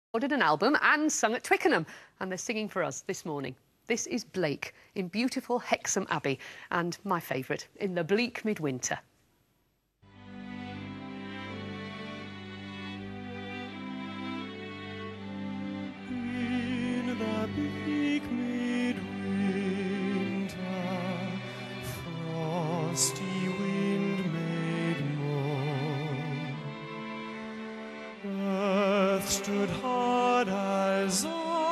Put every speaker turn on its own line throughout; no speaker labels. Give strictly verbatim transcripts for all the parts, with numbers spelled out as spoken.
Recorded an album and sung at Twickenham, and they're singing for us this morning. This is Bleak in beautiful Hexham Abbey, and my favourite, in the bleak midwinter.
In the bleak midwinter, frosty wind made moan. Earth stood hard as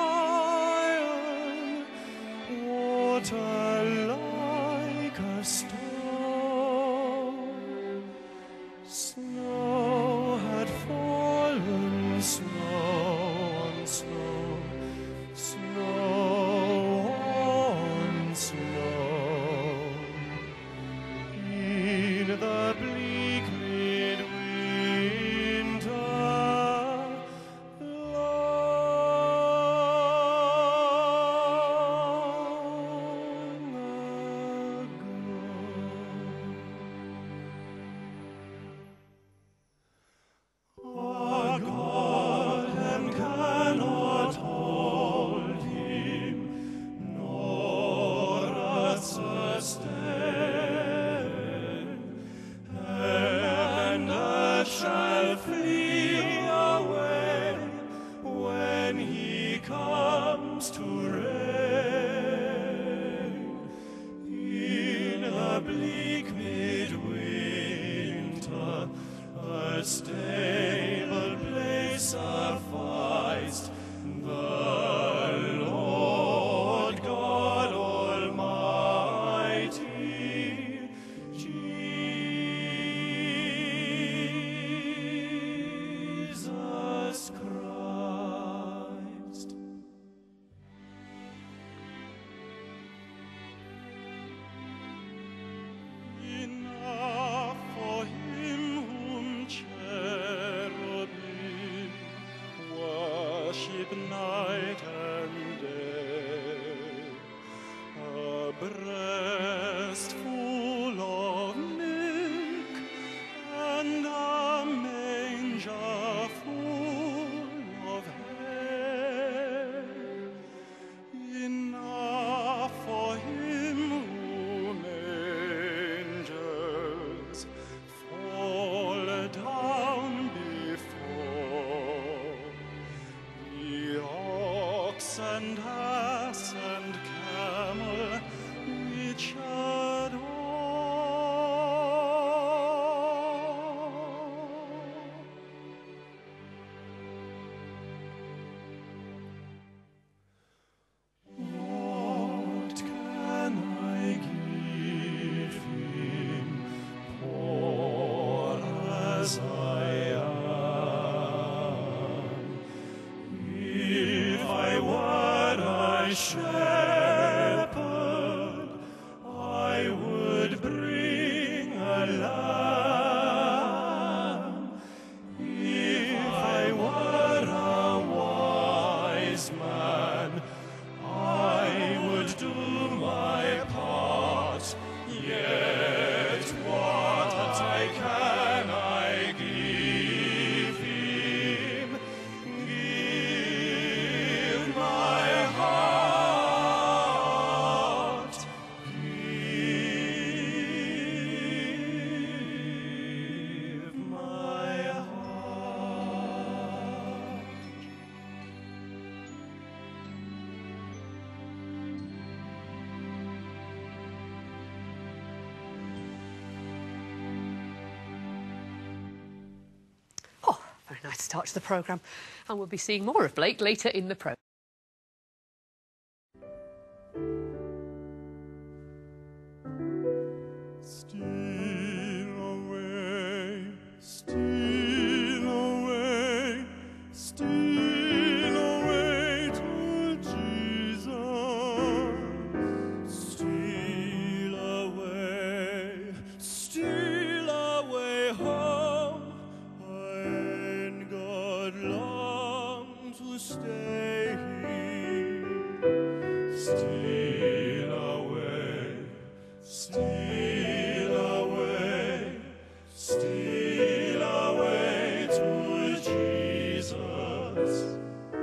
iron, water like a stone. Snow had fallen, snow on snow, snow on snow. In the bleak midwinter, long ago. Our God and cannot hold him, nor earth sustain. Heaven and earth shall flee away when he comes to reign. In the bleak midwinter, a stable place sufficed. The Lord God Almighty, Jesus Christ. Enough for him whom cherubim worship night and day. A breast full of milk and a manger full of hay. Enough for him whom angels fall down before. The ox and ass and camel which adore. What can I give him, poor as I am? If I were a shepherd, I would bring a lamb. If I were a wise man, I would do my part. Yet what can I give him? Give my heart. Give my heart.
Oh, very nice start to the programme. And we'll be seeing more of Blake later in the programme.
Steal away, steal away, steal away to Jesus. Steal away, steal away home. And God long to stay here. Steal away, steal away, steal away to Jesus.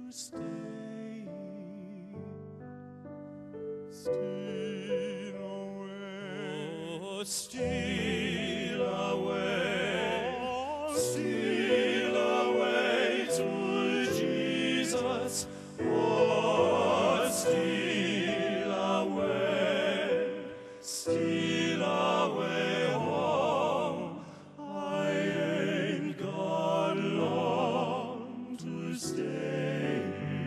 stay. Steal away, oh, steal away, oh, steal away to Jesus. Oh, steal away, steal away home. I ain't got long to stay.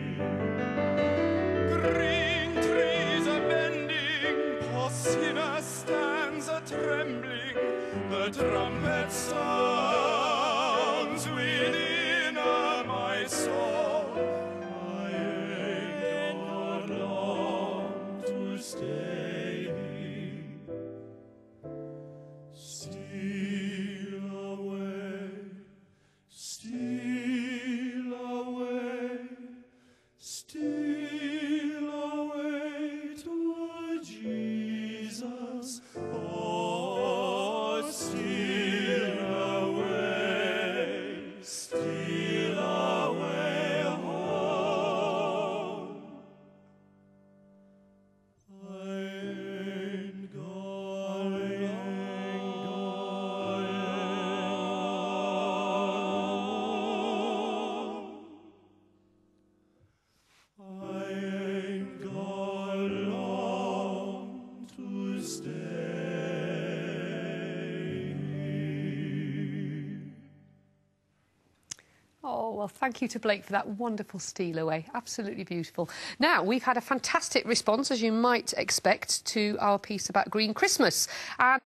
Green trees are bending, poor sinner stands a trembling. The trumpet sounds within my soul. I ain't got long to stay. Steal away, steal away, steal away to Jesus. Oh, steal away, steal away home. I ain't got, I ain't got long. I ain't got long to stay.
Oh, well, thank you to Blake for that wonderful steal away. Absolutely beautiful. Now, we've had a fantastic response, as you might expect, to our piece about Green Christmas. And